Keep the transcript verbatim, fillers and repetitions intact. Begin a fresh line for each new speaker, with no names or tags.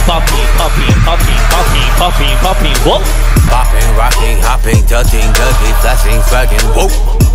popping, popping, popping, popping, popping, popping, whoop.
Popping, rocking, hopping, touching, ducking, flashing, swagging, whoop.